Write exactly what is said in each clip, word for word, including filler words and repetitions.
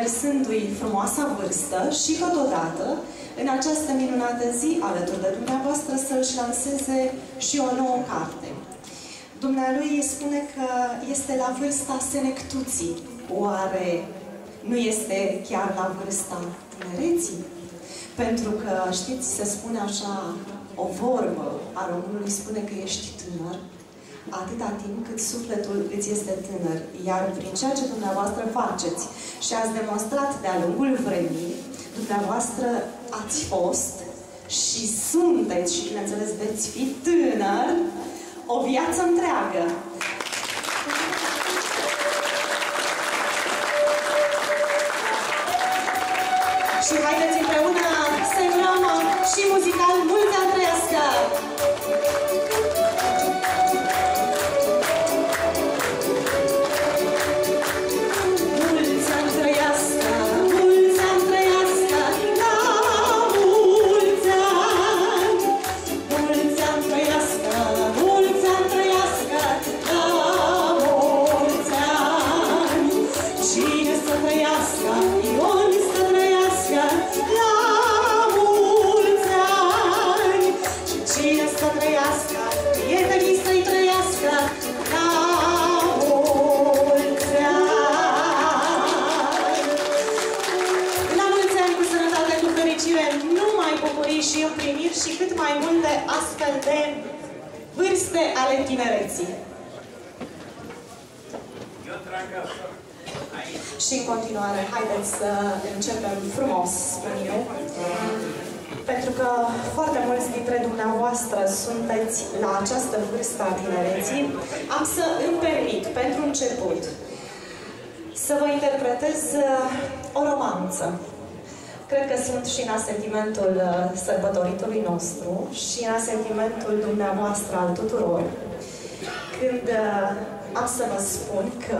lăsându-i frumoasa vârstă și totodată, în această minunată zi, alături de dumneavoastră, să-și lanseze și o nouă carte. Dumnealui spune că este la vârsta senectuții. Oare nu este chiar la vârsta tinereții? Pentru că, știți, se spune așa, o vorbă a românului spune că ești tânăr atâta timp cât sufletul îți este tânăr. Iar prin ceea ce dumneavoastră faceți și ați demonstrat de-a lungul vremii, dumneavoastră ați fost și sunteți și, bineînțeles, veți fi tânăr o viață întreagă. Și haideți împreună să-i urăm și muzical mulți ani trăiască! Și împliniri și cât mai multe astfel de vârste ale tinereții. Și în continuare, haideți să începem frumos, spun eu, pentru că foarte mulți dintre dumneavoastră sunteți la această vârstă a tinereții. Am să îmi permit, pentru început, să vă interpretez o romanță. Cred că sunt și în asentimentul sărbătoritului nostru și în asentimentul dumneavoastră al tuturor. Când am să vă spun că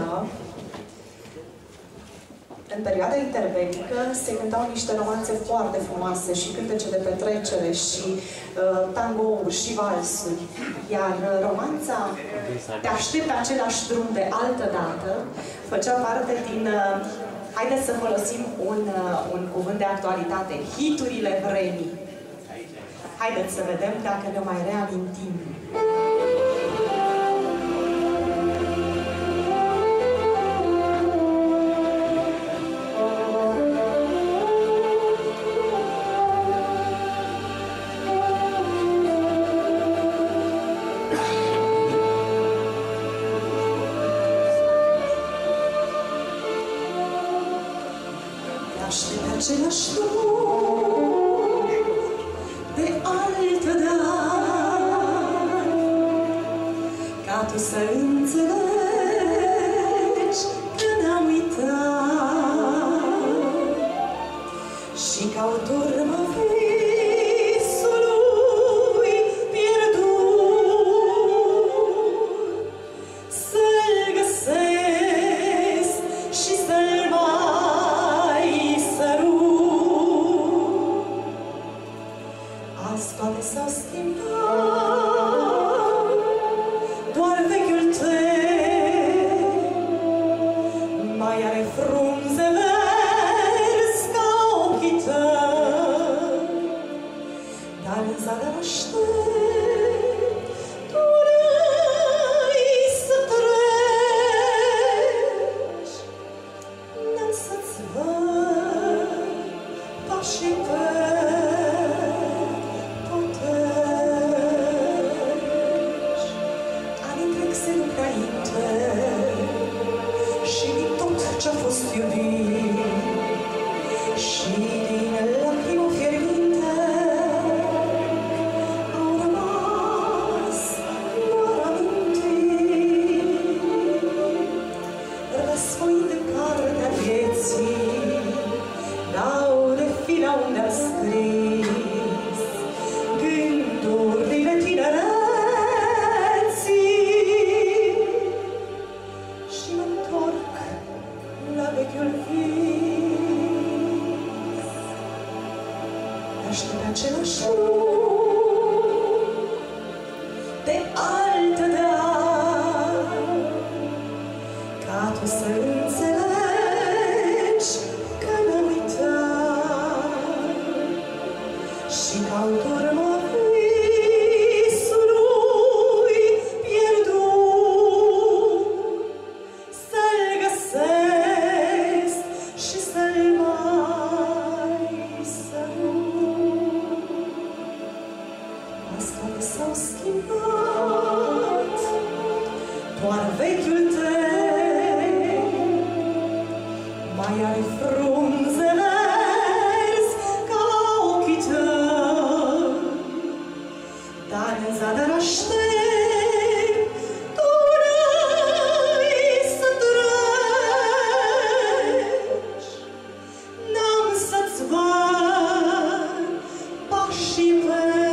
în perioada interbelică se cântau niște romanțe foarte frumoase și cântece de petrecere și uh, tangouri și valsuri. Iar romanța Te aștept pe același drum de altă dată făcea parte din... Uh, Haideți să folosim un, uh, un cuvânt de actualitate. Hiturile vremii. Haideți să vedem dacă ne mai reamintim. Același drum de altă dată, ca tu să înțelegi că ne-am uitat și ca o turmă visului pierdut să-l găsesc și să-l toate s-au schimbat, doar vechiul tău mai are frunze verzi ca ochii tăi, dar în zadar aștept, tu vrei să treci, n-am să-ți văd pașii tăi. Ce-a fost iubit și din lacrimă fierbinte au rămas Ascunde s-au schimbat, doar vechiul tău mai are frunze verzi ca ochii tăi, dar în zadar aștept, tu n-ai să treci, n-am să-ți văd pașii pe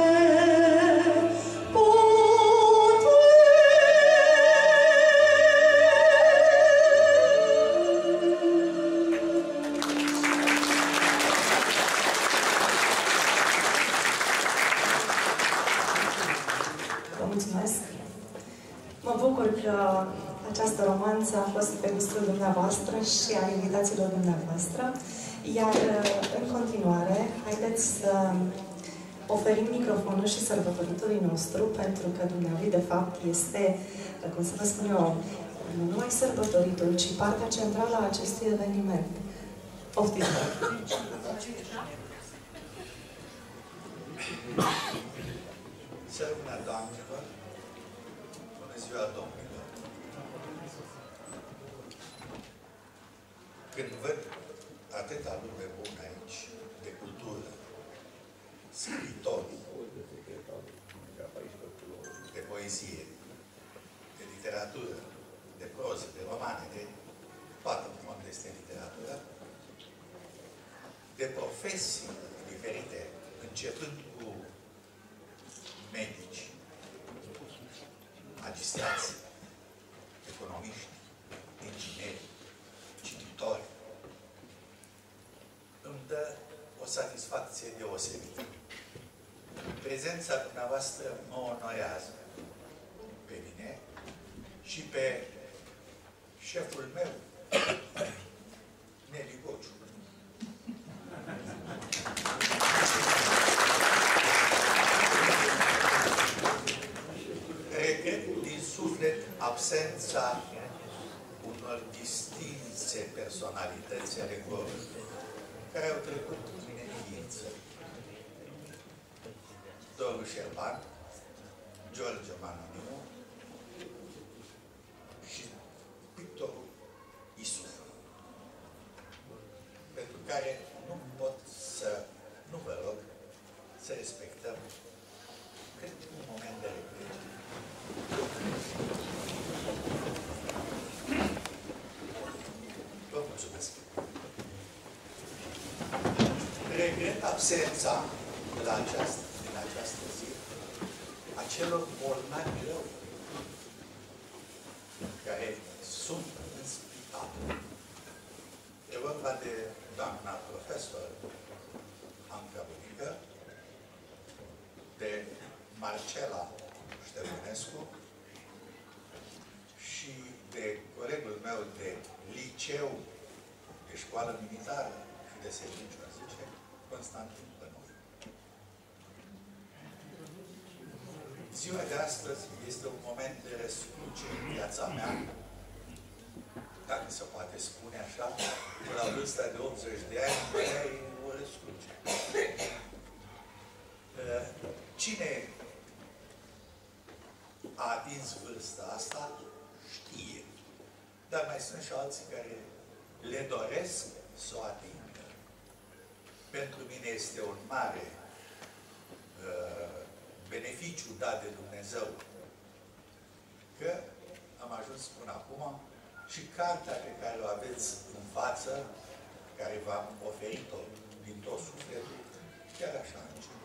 Mă bucur că această romanță a fost pe gustul dumneavoastră și a invitațiilor dumneavoastră. Iar în continuare, haideți să oferim microfonul și sărbătoritului nostru, pentru că dumnealui, de fapt, este, cum să vă spun eu, nu numai sărbătoritul, ci partea centrală a acestui eveniment. Poftiți-vă! Să rămână, doamnelor! Bună ziua, domnilor! Când văd atâta lume bună aici, de cultură, scriitori, de poezie, de literatură, de proză, de romane, de toată unde este literatura, de profesii diferite, începând cu medici, magistrați, economiști, ingineri, cititori, îmi dă o satisfacție deosebită. Prezența dumneavoastră mă onorează pe mine și pe șeful meu, Neli Gociu. Regret din suflet absența unor distinse personalități ale corului care au trecut în evidență. Doru Șerban, George Manoniu și pictorul Isus, pentru care nu pot să, nu vă rog, să respectăm cât un moment de regret. Vă mulțumesc. Regret absența de la această, din această zi a celor bolnavi rău care sunt în spital. E vorba de doamna profesor Anca Bunică, de Marcela Ștefănescu și de colegul meu de liceu, de școală militară și de serviciu, a zice, Constantin Pănov. Ziua de astăzi este un moment de răscruce în viața mea, dacă se poate spune așa, la vârsta de optzeci de ani, e o răscruce. Cine a atins vârsta asta, știe. Dar mai sunt și alții care le doresc să o atingă. Pentru mine este un mare uh, beneficiu dat de Dumnezeu că am ajuns până acum și cartea pe care o aveți în față, care v-am oferit-o din tot sufletul, chiar așa a început.